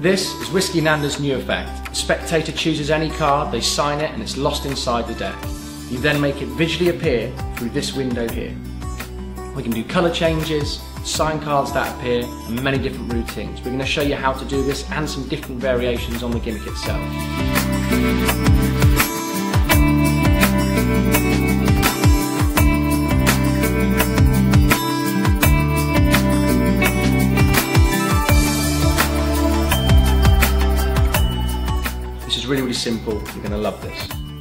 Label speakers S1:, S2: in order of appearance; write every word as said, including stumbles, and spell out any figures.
S1: This is Whiskey Nanda's new effect. The spectator chooses any card, they sign it, and it's lost inside the deck. You then make it visually appear through this window here. We can do colour changes, sign cards that appear, and many different routines. We're going to show you how to do this and some different variations on the gimmick itself. This is really, really simple. You're going to love this.